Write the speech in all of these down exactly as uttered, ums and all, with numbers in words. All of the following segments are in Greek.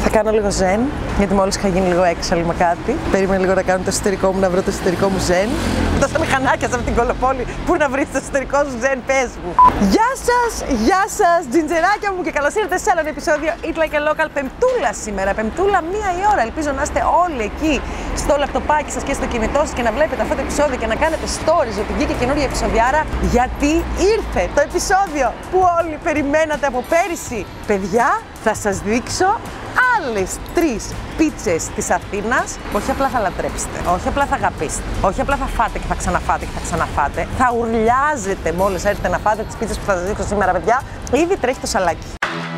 Θα κάνω λίγο ζεν, γιατί μόλις είχα γίνει λίγο έξαλλη με κάτι. Περίμενε λίγο να κάνω το εσωτερικό μου, να βρω το εσωτερικό μου ζεν. Τόσα μηχανάκια σε αυτήν την κολοπόλη. Πού να βρεις το εσωτερικό σου ζεν, πες μου. Γεια σας, γεια σας, τζιντζεράκια μου και καλώς ήρθατε σε άλλο ένα επεισόδιο Eat Like a Local. Πεμπτούλα σήμερα, πεμπτούλα μία η ώρα. Ελπίζω να είστε όλοι εκεί στο λαπτοπάκι σας και στο κινητό σας και να βλέπετε αυτό το επεισόδιο και να κάνετε stories ότι βγήκε καινούργια επεισοδιάρα. Γιατί ήρθε το επεισόδιο που όλοι περιμένατε από πέρυσι. Παιδιά, θα σας δείξω άλλες τρεις πίτσες της Αθήνας που όχι απλά θα λατρέψετε, όχι απλά θα αγαπήσετε, όχι απλά θα φάτε και θα ξαναφάτε και θα ξαναφάτε, θα ουρλιάζετε μόλις έρθετε να φάτε τις πίτσες που θα σας δείξω σήμερα, παιδιά. Ήδη τρέχει το σαλάκι.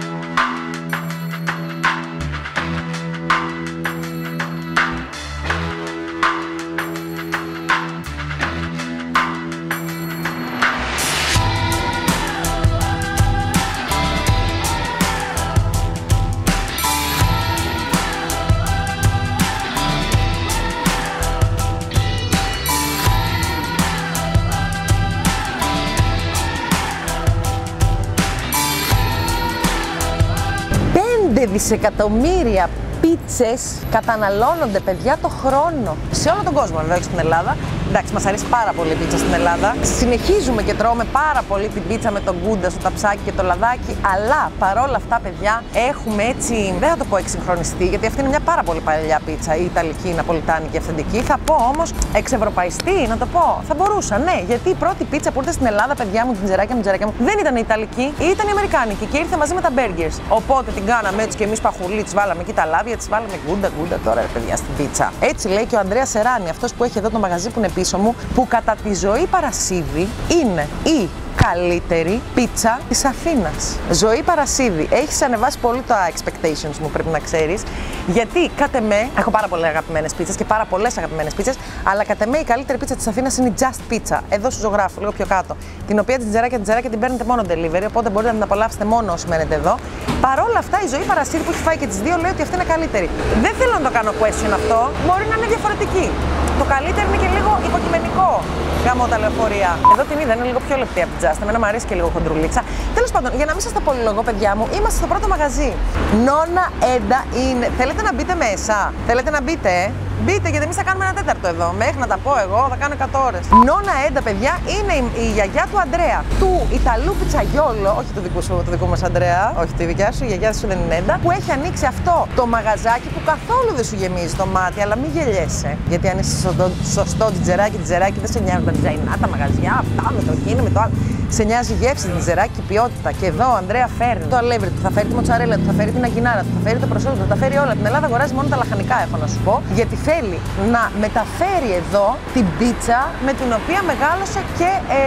πέντε δισεκατομμύρια πίτσες καταναλώνονται, παιδιά, το χρόνο. Σε όλο τον κόσμο, βέβαια, και στην Ελλάδα. Εντάξει, μας αρέσει πάρα πολύ η πίτσα στην Ελλάδα. Συνεχίζουμε και τρώμε πάρα πολύ την πίτσα με τον γκούντα, το ταψάκι και το λαδάκι. Αλλά παρόλα αυτά, παιδιά, έχουμε έτσι, δεν θα το πω εξυγχρονιστεί, γιατί αυτή είναι μια πάρα πολύ παλιά πίτσα, η ιταλική, η ναπολιτάνικη, αυθεντική. Θα πω όμως εξευρωπαϊστή, να το πω. Θα μπορούσα, ναι, γιατί η πρώτη πίτσα που ήρθε στην Ελλάδα, παιδιά μου, την τζεράκια μου, τζεράκια μου, δεν ήταν η ιταλική, ήταν η αμερικάνικη και ήρθε μαζί με τα burgers. Οπότε την κάναμε έτσι και εμείς παχουλί, τις βάλαμε εκεί τα λάδια, τις βάλαμε γκούντα, γκούντα τώρα, ρε παιδιά, στην πίτσα. Έτσι λέει και ο Ανδρέας Σεράνη, αυτός που έχει εδώ το μαγαζί που είναι πίσω μου, που κατά τη ζωή Παρασίδη είναι η καλύτερη πίτσα της Αθήνας. Ζωή Παρασίδη, έχεις ανεβάσει πολύ τα expectations μου, πρέπει να ξέρεις. Γιατί κατ' εμέ, έχω πάρα πολλές αγαπημένες πίτσες και πάρα πολλές αγαπημένες πίτσες, αλλά κατ' εμέ η καλύτερη πίτσα της Αθήνας είναι η Just Pizza. Εδώ σου ζωγράφω, λίγο πιο κάτω. Την οποία την τζεράκια, την τζεράκια την παίρνετε μόνο delivery, οπότε μπορείτε να την απολαύσετε μόνο όσοι μένετε εδώ. Παρ' όλα αυτά, η Ζωή Παρασίδη που έχει φάει και τις δύο λέει ότι αυτή είναι καλύτερη. Δεν θέλω να το κάνω question αυτό, μπορεί να είναι διαφορετική. Το καλύτερο είναι και λίγο υποκειμενικό. Γάμω τα λεωφορεία. Εδώ την είδα, είναι λίγο πιο λεπτή από την Just. Εμένα μου αρέσει και λίγο χοντρουλίτσα. Τέλος πάντων, για να μην σας τα πολυλογώ, παιδιά μου, είμαστε στο πρώτο μαγαζί. Νόνα Έντα είναι. Θέλετε να μπείτε μέσα? Θέλετε να μπείτε, ε? Μπείτε, γιατί εμείς θα κάνουμε ένα τέταρτο εδώ. Μέχρι να τα πω εγώ, θα κάνω εκατό ώρες. Νόνα Έντα, παιδιά, είναι η, η γιαγιά του Αντρέα. Του Ιταλού πιτσαγιόλο, όχι του δικού σου, του δικού μας Αντρέα, όχι τη δικιά σου, η γιαγιά σου δεν είναι Έντα, που έχει ανοίξει αυτό το μαγαζάκι που καθόλου δεν σου γεμίζει το μάτι, αλλά μην γελιέσαι. Γιατί αν είσαι σωστό, σωστό τζεράκι, τζεράκι, δεν σε νοιάζουν τα τζαϊνά, τα μαγαζιά, αυτά με το εκείνο, με το άλλο. Σε νοιάζει η γεύση, την τζεράκι, η ποιότητα. Και εδώ ο Ανδρέα φέρνει το αλεύρι του, θα φέρει τη μοτσαρέλα του, θα φέρει την αγινάρα του, θα φέρει το προσόλτο του, θα φέρει όλα. Την Ελλάδα αγοράζει μόνο τα λαχανικά, έχω να σου πω. Γιατί θέλει να μεταφέρει εδώ την πίτσα με την οποία μεγάλωσε και. Ε,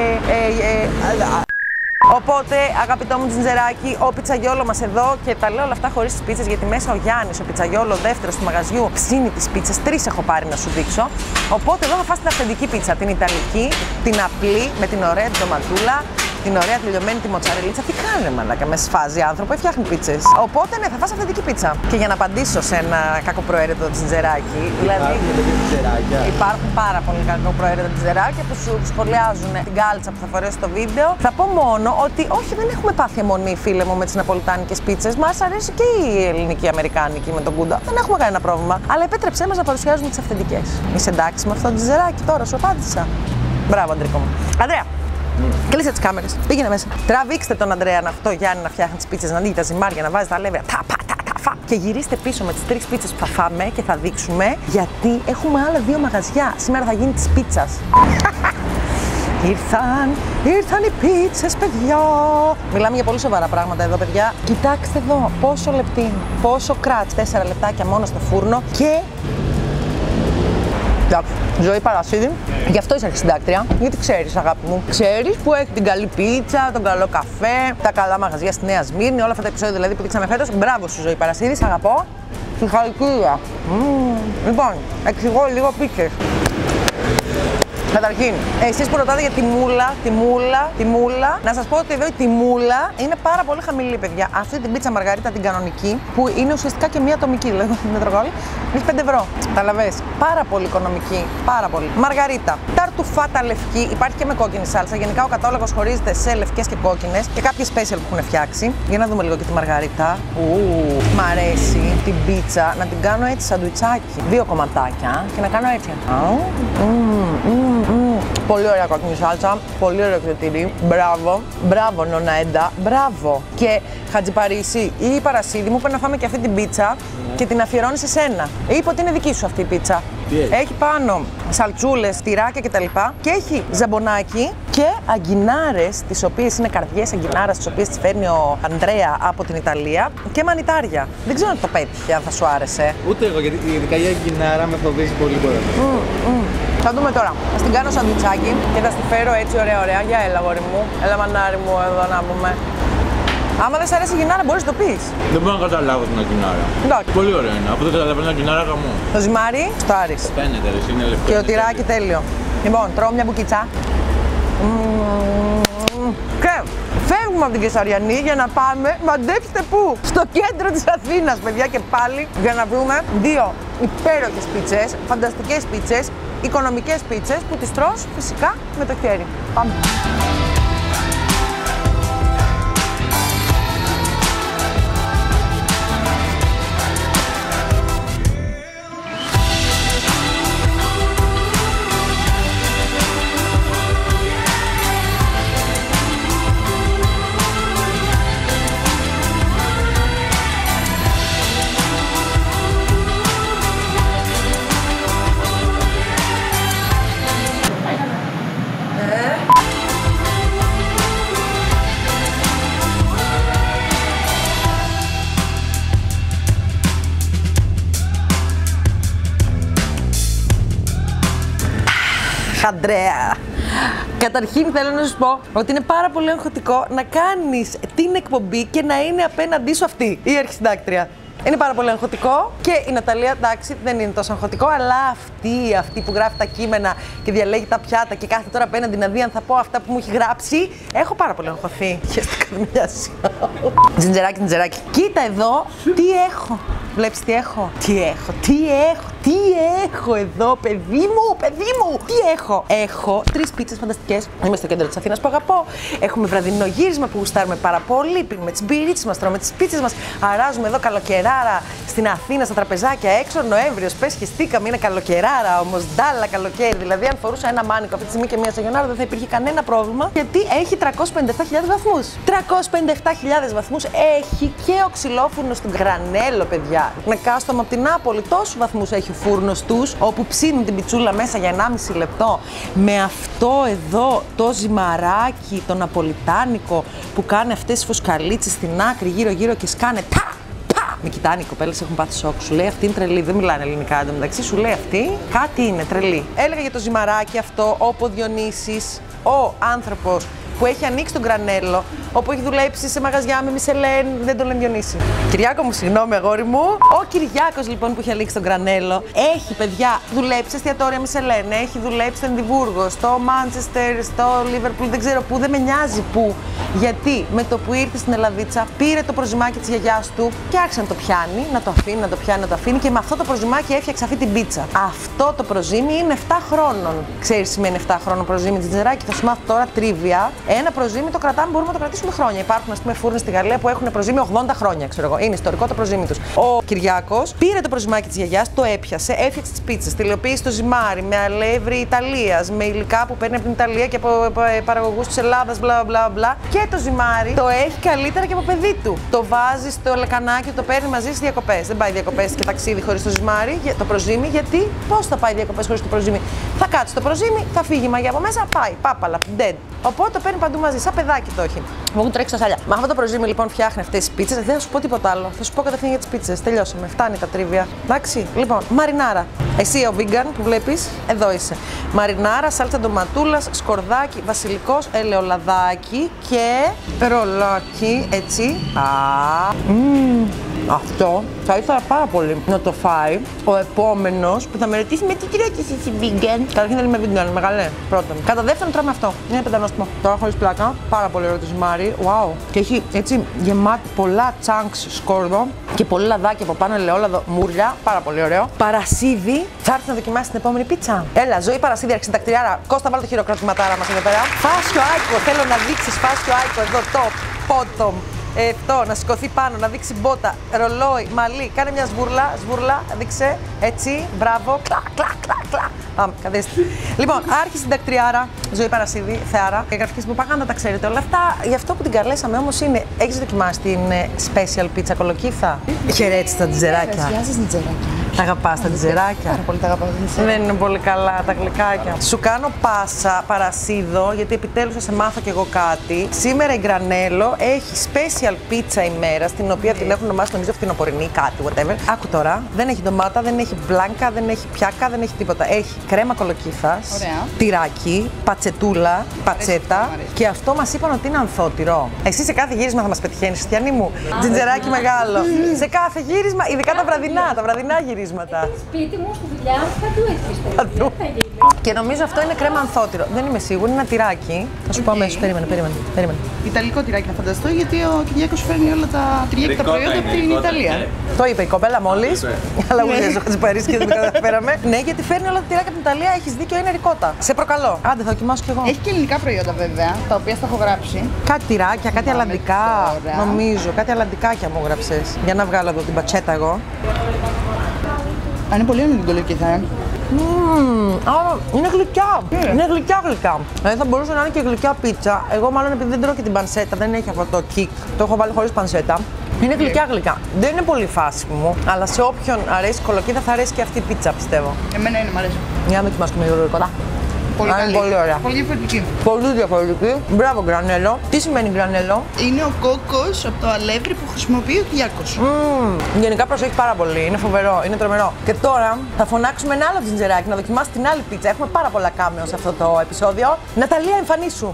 ε, ε, ε, Οπότε, αγαπητό μου τζιντζεράκι, ο πιτσαγιόλο μας εδώ, και τα λέω όλα αυτά χωρίς τις πίτσες, γιατί μέσα ο Γιάννης, ο πιτσαγιόλο, ο δεύτερος του μαγαζιού, ψήνει τις πίτσες. Τρεις έχω πάρει να σου δείξω. Οπότε, εδώ θα φας την αυθεντική πίτσα, την ιταλική, την απλή, με την ωραία την ντοματούλα, την ωραία τελειωμένη τη μοτσαρελίτσα. Τι κάνει, μαλάκα, με σφάζει άνθρωπο, φτιάχνει πίτσες. Οπότε, ναι, θα φας αυθεντική πίτσα. Και για να απαντήσω σε ένα κακοπροαίρετο τζιντζεράκι, δηλαδή. Υπάρχουν πάρα πολύ κακοπροαίρετα τζιντζεράκια που σου σχολιάζουν την κάλτσα που θα φορέσω στο βίντεο. Θα πω μόνο ότι όχι, δεν έχουμε πάθει αιμονή, φίλε μου, με τις ναπολιτάνικες πίτσες. Μας αρέσει και η ελληνική αμερικάνικη με τον γκούντα. Δεν έχουμε κανένα πρόβλημα. Αλλά επέτρεψέ μας να παρουσιάζουμε τις αυθεντικές. Είσαι εντάξει με αυτό το τζιντζεράκι τώρα, σου απάντησα. Μπράβο, Αντρικό μου. Ανδρέα, mm. κλείσε τις κάμερες. Πήγαινε μέσα. Τραβήξτε τον Ανδρέα αυτό, Γιάννη, να φτιάχνει τις πίτσες, να ανοίγει τα ζυμάρια, να βάζει τα αλεύρια. Τα, πα, τα, τα, φα. Και γυρίστε πίσω με τις τρεις πίτσες που θα φάμε και θα δείξουμε, γιατί έχουμε άλλα δύο μαγαζιά. Σήμερα θα γίνει της πίτσας. Ήρθαν, ήρθαν οι πίτσες, παιδιά. Μιλάμε για πολύ σοβαρά πράγματα εδώ, παιδιά. Κοιτάξτε εδώ, πόσο λεπτή είναι, πόσο κράτς, τέσσερα λεπτάκια μόνο στο φούρνο και... Εντάξει, Ζωή Παρασίδη, γι' αυτό είσαι αρχισυντάκτρια, γιατί ξέρεις, αγάπη μου. Ξέρεις που έχει την καλή πίτσα, τον καλό καφέ, τα καλά μαγαζιά στη Νέα Σμύρνη, όλα αυτά τα επεισόδια δηλαδή που δείξαμε φέτος. Μπράβο σου, Ζωή Παρασίδη, σ' αγαπώ. Συγχαρητήρια. Mm. Λοιπόν, εξηγώ λίγο πίτσες. Καταρχήν, εσείς που ρωτάτε για τη μούλα, τη μούλα, τη μούλα, να σας πω ότι εδώ η τιμούλα είναι πάρα πολύ χαμηλή, παιδιά. Αυτή την πίτσα μαργαρίτα, την κανονική, που είναι ουσιαστικά και μία ατομική, δηλαδή με τρογόλι, έχει πέντε ευρώ. Τα λαβές. Πάρα πολύ οικονομική. Πάρα πολύ. Μαργαρίτα. Ταρτουφάτα λευκή, υπάρχει και με κόκκινη σάλτσα. Γενικά ο κατάλογος χωρίζεται σε λευκές και κόκκινες και κάποιες special που έχουν φτιάξει. Για να δούμε λίγο και τη μαργαρίτα. Ου, μ' αρέσει την πίτσα να την κάνω έτσι σαντουιτσάκι. Δύο κομματάκια και να κάνω έτσι. Πολύ ωραία κόκκινη σάλτσα, πολύ ωραίο κρετήρι. Μπράβο, μπράβο Νοναέντα, μπράβο. Και Χατζηπαρίσι ή Παρασίδη μου είπε να φάμε και αυτή την πίτσα mm. και την αφιερώνει σε σένα. Είπε ότι είναι δική σου αυτή η πίτσα. Yeah. Έχει πάνω σαλτσούλες, τυράκια κτλ. Και έχει ζαμπονάκι και αγκινάρες, τις οποίες είναι καρδιές αγκινάρας, τις οποίες τις φέρνει ο Ανδρέα από την Ιταλία, και μανιτάρια. Δεν ξέρω αν το πέτυχε, αν θα σου άρεσε. Ούτε εγώ, γιατί ειδικά η αγκινάρα με φοβίζει πολύ πολύ. Mm, mm. Θα δούμε τώρα. Θα στην κάνω σαντουιτσάκι και θα στη φέρω έτσι ωραία ωραία. Για έλα γόρι μου, έλα μανάρι μου εδώ να πούμε. Άμα δεν σ' αρέσει η γινάρα, μπορείς να το πεις. Δεν μπορώ να καταλάβω την αγκινάρα. Εντάξει. Πολύ ωραία είναι. Αφού δεν καταλαβαίνω την αγκινάρα, γαμώ. Το ζυμάρι, στο Άρης. Φαίνεται, ρε, είναι λευκό. Και το τυράκι τέλειο. Λοιπόν, τρώω μια μπουκίτσα. Και φεύγουμε από την Κεσαριανή για να πάμε, μαντέψτε πού, στο κέντρο της Αθήνας, παιδιά, και πάλι για να βρούμε δύο υπέροχες πίτσες, φανταστικές πίτσες, οικονομικές πίτσες που τις τρως φυσικά με το χέρι. Πάμε. Ανδρέα. Καταρχήν θέλω να σου πω ότι είναι πάρα πολύ εγχωτικό να κάνεις την εκπομπή και να είναι απέναντί σου αυτή η αρχισυντάκτρια. Είναι πάρα πολύ εγχωτικό και η Ναταλία, εντάξει, δεν είναι τόσο εγχωτικό, αλλά αυτή, αυτή που γράφει τα κείμενα και διαλέγει τα πιάτα και κάθεται τώρα απέναντι να δει αν θα πω αυτά που μου έχει γράψει, έχω πάρα πολύ εγχωθεί. Χαίρεστε καμιάσιο. Τζιντζεράκι, τζιντζεράκι. Κοίτα εδώ, τι έχω. Βλέπεις τι έχω. Τι έχω, τι έχω, τι έχω εδώ, παιδί μου, παιδί μου. Τι έχω. Έχω τρεις πίτσες φανταστικές. Είμαι στο κέντρο της Αθήνας που αγαπώ. Έχουμε βραδινό γύρισμα που γουστάρουμε πάρα πολύ. Πίνουμε τις μπυρίτσες μας, τρώμε τις πίτσες μας. Αράζουμε εδώ καλοκαιράρα στην Αθήνα, στα τραπεζάκια έξω. Νοέμβριος, πες χεστήκαμε, είναι καλοκαιράρα όμως. Ντάλα καλοκαίρι. Δηλαδή, αν φορούσα ένα μάνικο αυτή τη στιγμή και μία σαγιονάρα, δεν θα υπήρχε κανένα πρόβλημα. Γιατί έχει τριακόσιους πενηντά επτά χιλιάδες βαθμούς. τριακόσιους πενηντά επτά χιλιάδες βαθμούς έχει και ο ξυλόφουρνος του Γρανέλο, παιδιά. Με κάστομα από την Νάπολη, τόσους βαθμούς έχει ο φούρνος τους, όπου ψήνουν την πιτσούλα μέσα για ενάμιση λεπτό. Με αυτό εδώ το ζυμαράκι, το ναπολιτάνικο που κάνει αυτές τις φωσκαλίτσες στην άκρη, γύρω-γύρω και σκάνε τα. Με κοιτάνε οι κοπέλες, έχουν πάθει σοκ. Σου λέει αυτή είναι τρελή. Δεν μιλάνε ελληνικά εντωμεταξύ. Σου λέει αυτή κάτι είναι τρελή. Έλεγα για το ζυμαράκι αυτό, όπου ο Διονύσης, ο άνθρωπος που έχει ανοίξει τον Γρανέλο, όπου έχει δουλέψει σε μαγαζιά με Μισελέν, δεν τον λένε Διονύση. Κυριάκο μου, συγγνώμη, αγόρι μου. Ο Κυριάκος λοιπόν που έχει ανοίξει τον Γρανέλο, έχει παιδιά δουλέψει σε εστιατόρια Μισελέν, έχει δουλέψει στο Εδιμβούργο, στο Μάντσεστερ, στο Λίβερπουλ, δεν ξέρω πού, δεν με νοιάζει πού. Γιατί με το που ήρθε στην Ελλαδίτσα, πήρε το προζυμάκι της γιαγιάς του και άρχισε να το πιάνει, να το αφήνει, να το πιάνει, να το αφήνει και με αυτό το προζυμάκι έφτιαξε αυτή την πίτσα. Αυτό το προζύμι είναι επτά χρόνων. Ξέρεις τι σημαίνει επτά χρόνων προζύμι, Τζιτζεράκι, θα σου μάθω τώρα τρίβια. Ένα προζύμι το κρατάμε, μπορούμε να το κρατήσουμε χρόνια. Υπάρχουν, ας πούμε, φούρνες στη Γαλλία που έχουν προζύμι ογδόντα χρόνια, ξέρω εγώ. Είναι ιστορικό το προζύμι τους. Ο Κυριάκος πήρε το προζυμάκι της γιαγιάς, το έπιασε, έφτιαξε τις πίτσες, τελειοποίησε το ζυμάρι με αλεύρι Ιταλίας, με υλικά που παίρνει από την Ιταλία και από παραγωγούς της Ελλάδας, μπλα μπλα μπλα. Και το ζυμάρι το έχει καλύτερα και από παιδί του. Το βάζει στο λεκανάκι, το παίρνει μαζί στις διακοπές. Δεν πάει διακοπές και ταξίδι χωρίς το ζυμάρι, το προζύμι, γιατί πώς θα πάει διακοπές χωρίς το προζύμι. Θα κάτσει το προζύμι, θα φύγει η μαγιά από μέσα, πάει, πάπαλα, dead. Οπότε το παίρνει παντού μαζί, σαν παιδάκι το έχει. Μου έχουν τρέξει τα σάλια. Με αυτό το προζύμι λοιπόν φτιάχνει αυτές τις πίτσες. Δεν θα σου πω τίποτα άλλο. Θα σου πω κατευθείαν για τις πίτσες. Τελειώσαμε. Φτάνει τα τρίβια. Εντάξει. Λοιπόν, μαρινάρα. Εσύ ο vegan που βλέπεις, εδώ είσαι. Μαρινάρα, σάλτσα ντοματούλας, σκορδάκι, βασιλικός, ελαιολαδάκι και ρολάκι. Έτσι. Α. Mm. Αυτό θα ήθελα πάρα πολύ να το φάει ο επόμενος που θα με ρωτήσει με τι τρώτε εσύ vegan. Καταρχήν δεν είμαι vegan, είναι μεγάλε. Πρώτον. Κατά δεύτερον, τρώμε αυτό. Είναι πεντανόστιμο. Τώρα χωρίς πλάκα. Πάρα πολύ ωραίο το ζυμάρι. Wow. Και έχει έτσι γεμάτη πολλά chunks σκόρδο και πολύ λαδάκι από πάνω, ελαιόλαδο, μουρλιά. Πάρα πολύ ωραίο. Παρασίδι. Θα έρθει να δοκιμάσει την επόμενη πίτσα. Έλα, ζωή Παρασίδι, αρχισυντακτηριάρα. Κώστα, βάλω το χειροκροτηματάρα μας εδώ πέρα. Φάσιο Άικο. Θέλω να δείξει φάσιο Άικο εδώ. Top, bottom. Ε, αυτό, να σηκωθεί πάνω, να δείξει μπότα, ρολόι, μαλλί. Κάνε μια σβούρλα, σβούρλα, δείξε. Έτσι, μπράβο. Κλα, κλα, κλα, κλα. Πάμε, καθίστε. Λοιπόν, αρχισυντακτριάρα, ζωή Παρασίδη, θεάρα. Η γραφική που πάγανε να τα ξέρετε όλα αυτά. Γι' αυτό που την καλέσαμε όμως είναι. Έχεις δοκιμάσει την special πίτσα κολοκύθα? Χαιρέτησε τα τζεράκια. Γεια σας, τζεράκια. Τα αγαπάς τα τζεράκια? Πάρα πολύ τα αγαπάω. Δεν είναι πολύ καλά τα γλυκάκια. Σου κάνω πάσα, Παρασίδο, γιατί επιτέλους θα σε μάθω κι εγώ κάτι. Σήμερα η Γκρανέλο έχει special πίτσα ημέρα, την οποία την έχουν ονομάσει νομίζω φθινοπορεινή, κάτι, whatever. Άκου τώρα, δεν έχει ντομάτα, δεν έχει μπλάνκα, δεν έχει πιάκα, δεν έχει τίποτα. Έχει κρέμα κολοκύθας, ωραία, τυράκι, πατσετούλα, πατσέτα και αυτό μας είπαν ότι είναι ανθότυρο. Εσύ σε κάθε γύρισμα θα μας πετυχαίνεις, Χριστιανή μου. Τζιντζεράκι μεγάλο. Σε κάθε γύρισμα, ειδικά τα βραδινά, τα βραδινά γυρίσματα. Σπίτι μου, στη δουλειά, παντού έτσι. Και νομίζω αυτό είναι κρέμα ανθότυρο. Δεν είμαι σίγουρη, είναι ένα τυράκι. Θα σου πω αμέσως. Περίμενε, περίμενε. περίμενε. Ιταλικό τυράκι να φανταστώ, γιατί ο Κυριάκος φέρνει όλα τα τυριά και τα προϊόντα από την Ιταλία. Το είπε η κοπέλα μόλις. Αλλά ούτε ο Χατζηπαρής και δεν το καταφέραμε. Ναι, γιατί φέρνει όλα τα τυράκια από την Ιταλία, έχεις δίκιο, είναι ρικότα. Σε προκαλώ. Άντε, θα δοκιμάσω κι εγώ. Έχει και ελληνικά προϊόντα βέβαια, τα οποία στα έχω γράψει. Κάτι τυράκια, κάτι αλλαντικά. Νομίζω, κάτι αλλαντικάκια μου γράψες. Για να βγάλω εδώ την πατσέτα εγώ. Αν είναι πολύ όνειρη την κολοκύθα. Mm, α, είναι γλυκιά. Yeah. Είναι γλυκιά γλυκιά. Δηλαδή θα μπορούσε να είναι και γλυκιά πίτσα. Εγώ μάλλον επειδή δεν τρώω και την πανσέτα, δεν έχει αυτό το kick. Το έχω βάλει χωρίς πανσέτα. Είναι γλυκιά γλυκιά. Δεν είναι πολύ φάση μου, αλλά σε όποιον αρέσει κολοκύθα θα αρέσει και αυτή η πίτσα, πιστεύω. Εμένα είναι, μ' αρέσει. Για να δοκιμάσουμε λίγο ρικότα. Πολύ, είναι πολύ ωραία. Πολύ διαφορετική. Πολύ διαφορετική. Μπράβο, Γκρανέλο. Τι σημαίνει Γκρανέλο? Είναι ο κόκκος από το αλεύρι που χρησιμοποιεί ο Κυριάκος. Mm, γενικά προσέχει πάρα πολύ. Είναι φοβερό, είναι τρομερό. Και τώρα θα φωνάξουμε ένα άλλο τζιντζεράκι να δοκιμάσει την άλλη πίτσα. Έχουμε πάρα πολλά κάμεο σε αυτό το επεισόδιο. Ναταλία, εμφανίσου.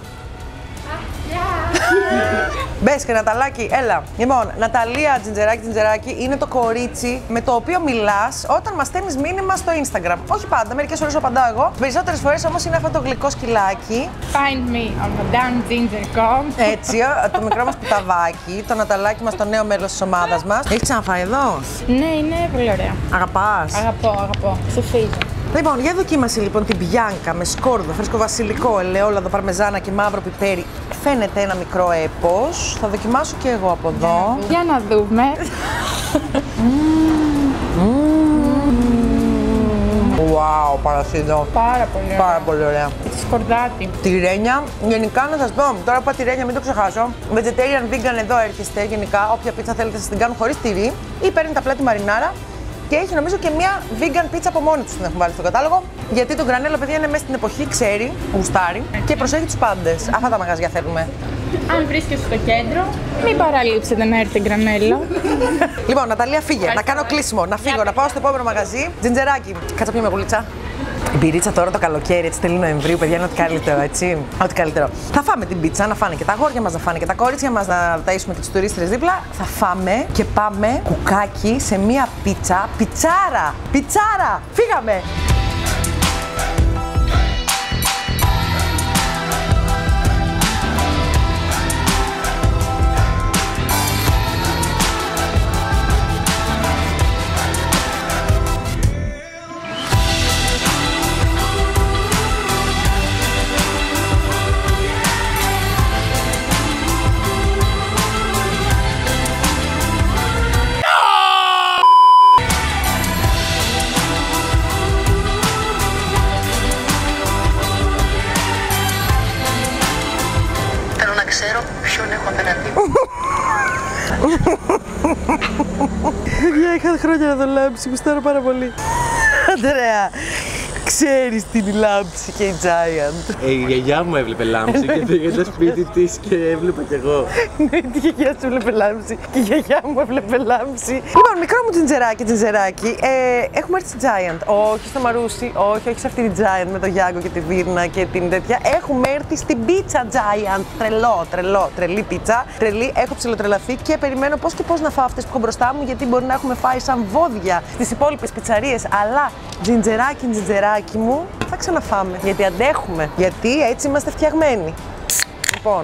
Μπες και Ναταλάκι, έλα. Λοιπόν, Ναταλία Τζιντζεράκι Τζιντζεράκι είναι το κορίτσι με το οποίο μιλάς όταν μας στέλνεις μήνυμα στο Instagram. Όχι πάντα, μερικές φορές απαντάω εγώ. Περισσότερες φορές όμως είναι αυτό το γλυκό σκυλάκι. Find me on madame ginger dot com. Έτσι, το μικρό μας πουταβάκι, το Ναταλάκι μας, το νέο μέλος της ομάδας μας. Έχεις ξαναφάει εδώ? Ναι, είναι πολύ ωραία. Αγαπάς? Αγαπώ, αγαπώ. Σε φύγει. Λοιπόν, για δοκίμαση λοιπόν την πιάνκα με σκόρδο, φρεσκοβασιλικό, ελαιόλαδο, παρμεζάνα και μαύρο πιπέρι. Φαίνεται ένα μικρό έπος. Θα δοκιμάσω και εγώ από εδώ. Για να δούμε. Wow, Παρασίδο. Πάρα πολύ ωραία. Πάρα πολύ ωραία. Σκορδάτι. Τυρένια. Γενικά να σας πω, τώρα που είπα τυρένια, μην το ξεχάσω. Vegetarian, vegan εδώ έρχεστε. Γενικά, όποια πίτσα θέλετε σας την κάνουν χωρίς τυρί ή παίρνετε απλά τη μαρινάρα. Και έχει νομίζω και μια vegan πίτσα από μόνη του την έχουν βάλει στο κατάλογο. Γιατί το Γκρανέλο, παιδιά, είναι μέσα στην εποχή, ξέρει, γουστάρει και προσέχει τους πάντες. Αυτά τα μαγαζιά θέλουμε. Αν βρίσκεστε στο κέντρο, μην παραλείψετε να έρθει Γκρανέλο. Λοιπόν, Ναταλία, φύγε. Να κάνω κλείσιμο. Να φύγω, να πάω στο επόμενο μαγαζί. Τζιντζεράκι. Κάτσα πιούμε γουλίτσα. Η πυρίτσα τώρα το καλοκαίρι, έτσι τέλη Νοεμβρίου, παιδιά, είναι ό,τι καλύτερο, έτσι. Ό,τι καλύτερο. Θα φάμε την πίτσα, να φάνε και τα αγόρια μας, να φάνε και τα κορίτσια μας, να ταΐσουμε και τους τουρίστες δίπλα. Θα φάμε και πάμε κουκάκι σε μία πίτσα. Πιτσάρα! Πιτσάρα! Φύγαμε! Ξέρω ποιον έχω απέναντί μου. Παιδιά, είχα χρόνια να δουλέψει, γουστάρω πάρα πολύ. Αντρέα, Ξέρεις την λάμψη και η Giant. Ε, η γιαγιά μου έβλεπε λάμψη και πήγε στο σπίτι της και έβλεπα κι εγώ. Ναι, η γιαγιά σου έβλεπε λάμψη και η γιαγιά μου έβλεπε λάμψη. Λοιπόν, μικρό μου τζιντζεράκι, τζιντζεράκι, ε, έχουμε έρθει στη Giant. Όχι στο Μαρούσι, όχι, όχι σε αυτή τη Giant με το Γιάγκο και τη Βίρνα και την τέτοια. Έχουμε έρθει στην πίτσα Giant. Τρελό, τρελό, τρελή πίτσα. Τρελή, έχω ψιλοτρελαθεί και περιμένω πώς και πώς να φάω αυτές που έχω μπροστά μου, γιατί μπορεί να έχουμε φάει σαν βόδια στις υπόλοιπες πιτσαρίες. Αλλά τζιντζεράκι, τζιντζεράκι μου, θα ξαναφάμε. Γιατί αντέχουμε. Γιατί έτσι είμαστε φτιαγμένοι. Λοιπόν.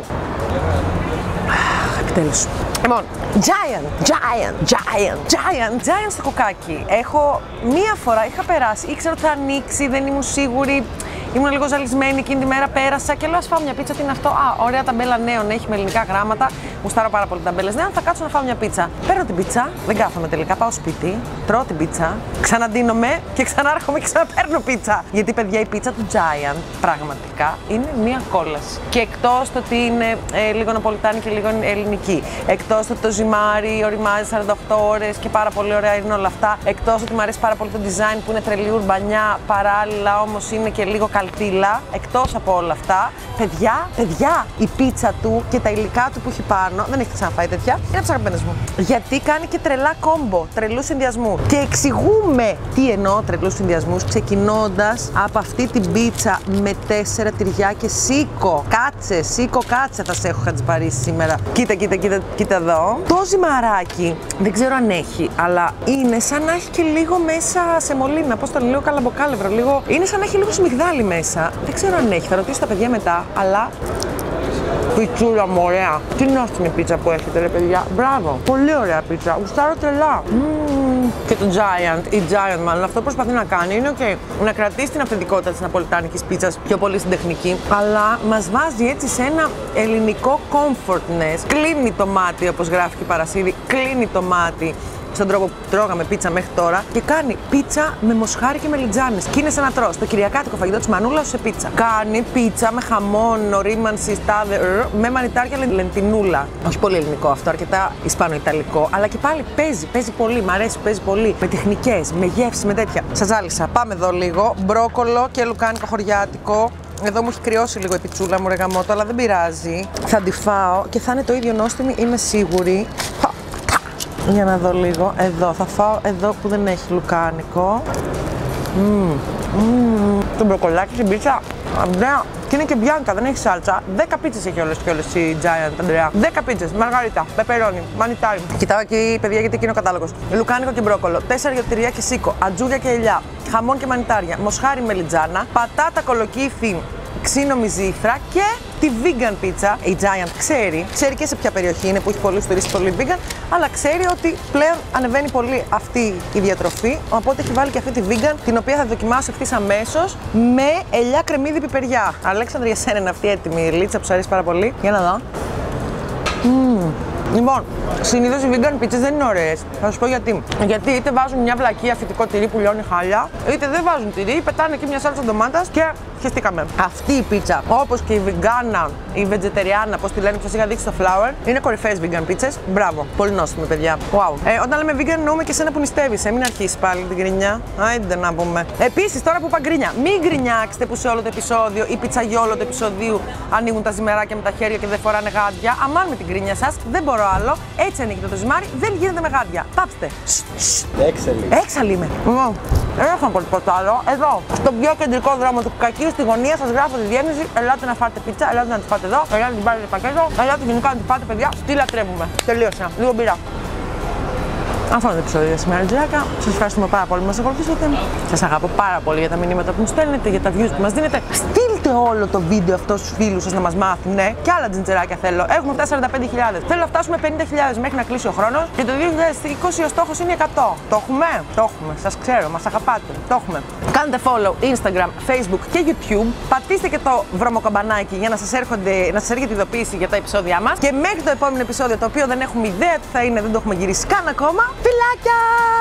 Εκτέλεσου. Λοιπόν, Giant, Giant, Giant, Giant, Giant στο κοκάκι. Έχω μία φορά, είχα περάσει, ήξερα ότι θα ανοίξει, δεν ήμουν σίγουρη. Ήμουν λίγο ζαλισμένη εκείνη τη μέρα, πέρασα και λέω: ας φάω μια πίτσα. Τι είναι αυτό? Α, ωραία ταμπέλα νέων, έχει με ελληνικά γράμματα. Γουστάρω πάρα πολύ ταμπέλες νέων. Θα κάτσω να φάω μια πίτσα. Παίρνω την πίτσα, δεν κάθομαι τελικά. Πάω σπίτι, τρώω την πίτσα, ξαναντίνομαι και ξανάρχομαι και ξαναπαίρνω πίτσα. Γιατί, παιδιά, η πίτσα του Giant πραγματικά είναι μια κόλαση. Και εκτός το ότι είναι ε, λίγο ναπολιτάνη και λίγο ελληνική, εκτός το ότι το ζυμάρι οριμάζει σαράντα οκτώ ώρες και πάρα πολύ ωραία είναι όλα αυτά, εκτός ότι μου αρέσει πάρα πολύ το design που είναι τρελή ουρμπανιά, παράλληλα όμως είναι και λίγο καλτήλα, εκτός από όλα αυτά, παιδιά, παιδιά, η πίτσα του και τα υλικά του που έχει πάνω, δεν έχετε ξαναφάει τέτοια, είναι από τις αγαπημένες μου. Γιατί κάνει και τρελά κόμπο, τρελούς συνδυασμούς. Και εξηγούμε τι εννοώ τρελούς συνδυασμούς, ξεκινώντας από αυτή την πίτσα με τέσσερα τυριά και σίκο. Κάτσε, σίκο, κάτσε θα σε έχω χατζιπαρίσει σήμερα. Κοίτα, κοίτα, κοίτα, κοίτα εδώ. Το ζυμαράκι, δεν ξέρω αν έχει, αλλά είναι σαν να έχει και λίγο μέσα σε μολύβι. Πώς το λέω, καλαμποκάλευρο, λίγο. Είναι σαν να έχει λίγο σμιγδάλι μέσα. Δεν ξέρω αν έχει, θα ρωτήσω τα παιδιά μετά, αλλά. Πιτσούλα μου, ωραία. Τι νόστιμη πίτσα που έχετε, ρε παιδιά. Μπράβο. Πολύ ωραία πίτσα. Γουστάρω τρελά. Mm. Και το Giant, η Giant μάλλον, αυτό που προσπαθεί να κάνει είναι okay, να κρατήσει την αυθεντικότητα της ναπολιτάνικης πίτσας πιο πολύ στην τεχνική, αλλά μας βάζει έτσι σε ένα ελληνικό comfortness. Κλείνει το μάτι, όπως γράφει και η Παρασίδη, κλείνει το μάτι στον τρόπο που τρώγαμε πίτσα μέχρι τώρα και κάνει πίτσα με μοσχάρι και με λιτζάνες. Και είναι σαν να τρως το κυριακάτικο φαγητό της μανούλας σε πίτσα. Κάνει πίτσα με χαμόν, ορίμανση, στάδε, με μανιτάρια λεντινούλα. Όχι πολύ ελληνικό αυτό, αρκετά ισπανο-ιταλικό, αλλά και πάλι παίζει, παίζει πολύ, μ' αρέσει, παίζει πολύ. Με τεχνικές, με γεύση, με τέτοια. Σας ζάλισα. Πάμε εδώ λίγο. Μπρόκολο και λουκάνικο χωριάτικο. Εδώ μου έχει κρυώσει λίγο η πιτσούλα μου, ρε γαμότο, αλλά δεν πειράζει. Θα τη φάω και θα είναι το ίδιο νόστιμη, είμαι σίγουρη. Για να δω λίγο. Εδώ θα φάω εδώ που δεν έχει λουκάνικο. Μμμ. Μμμ. Το μπροκολάκι στην πίτσα. Αντρέα. Και είναι και μπιάνκα, δεν έχει σάλτσα. δέκα πίτσες έχει όλες και όλες η Giant, Αντρέα. δέκα πίτσες. Μαργαρίτα, πεπερόνι, μανιτάρι. Κοιτάω εκεί, παιδιά, γιατί εκεί είναι ο κατάλογος. Λουκάνικο και μπρόκολο. τέσσερα γιοτηριά και σίκο. Ατζούγια και ελιά. Χαμόν και μανιτάρια. Μοσχάρι με λιτζάνα. Πατάτα κολοκύθι. Ξύνομη ζύφρα και τη vegan πίτσα. Η Giant ξέρει, ξέρει και σε ποια περιοχή είναι που έχει πολλούς τουρίστες πολύ vegan, αλλά ξέρει ότι πλέον ανεβαίνει πολύ αυτή η διατροφή. Οπότε έχει βάλει και αυτή τη vegan, την οποία θα δοκιμάσω ευθύς αμέσως με ελιά, κρεμμύδι, πιπεριά. Αλέξανδρε, για σένα είναι αυτή έτοιμη η λίτσα που σου αρέσει πάρα πολύ. Για να δω. Mm. Λοιπόν, συνήθως οι vegan πίτσες δεν είναι ωραίες. Θα σου πω γιατί. Γιατί είτε βάζουν μια βλακία φυτικό τυρί που λιώνει χάλια, είτε δεν βάζουν τυρί, πετάνε εκεί μια σάλτσα ντομάτας και χεστήκαμε. Αυτή η πίτσα, όπως και η βεγγάνα, η βετζετεριάνα, πώς τη λένε που σας είχα δείξει στο Flower, είναι κορυφαίες vegan πίτσες. Μπράβο. Πολύ νόστιμη, παιδιά. Wow. Ε, όταν λέμε vegan, εννοούμε και σένα που νηστεύεις. Ε, μην αρχίσει πάλι την γκρινιά. Άιντε να πούμε. Επίσης, τώρα που είπα γκρινιά, μην γκρινιάξετε που σε όλο το επεισόδιο ή πιτσαγιόλο του επεισοδίου ανοίγουν τα ζυμεράκια με τα χέρια και δεν φοράνε γάντια. Αμάν με την γκρινιά σας, δεν μπορώ άλλο. Έτσι ανοίγετε το ζυμάρι, δεν γίνεται με γάντια. Πάψτε. Έξαλλη. Έξαλλη είμαι. Δεν έχω να πω τίποτα άλλο. Εδώ, στον πιο κεντρικό δρόμο του Κουκακίου, στη γωνία σας γράφω τη διεύθυνση. Ελάτε να φάτε πίτσα, ελάτε να τη φάτε εδώ, ελάτε να την πάρετε πακέτο, ελάτε γενικά να τη φάτε, παιδιά. Τι λατρεύουμε. Τελείωσα. Λίγο μπύρα. Αυτό είναι το επεισόδιο για σήμερα, τζιράκα. Σας ευχαριστούμε πάρα πολύ που μας ακολουθήσατε. Σας αγαπώ πάρα πολύ για τα μηνύματα που μου στέλνετε, για τα views που μας δίνετε. Στείλτε όλο το βίντεο αυτό στους φίλους σας να μας μάθουν. Ναι, και άλλα τζιντζεράκια θέλω. Έχουμε φτάσει σαράντα πέντε χιλιάδες. Θέλω να φτάσουμε πενήντα χιλιάδες μέχρι να κλείσει ο χρόνος. Και το δύο χιλιάδες είκοσι ο στόχος είναι εκατό. Το έχουμε, το έχουμε. Σας ξέρω, μας αγαπάτε. Το έχουμε. Κάντε follow Instagram, Facebook και YouTube. Πατήστε και το βρωμοκαμπανάκι για να σας, έρχονται, να σας έρχεται ειδοποίηση για τα επεισόδια μας. Και μέχρι το επόμενο επεισόδιο, το οποίο δεν έχουμε ιδέα τι θα είναι, δεν το έχουμε γυρίσει καν ακόμα. Φιλάκια!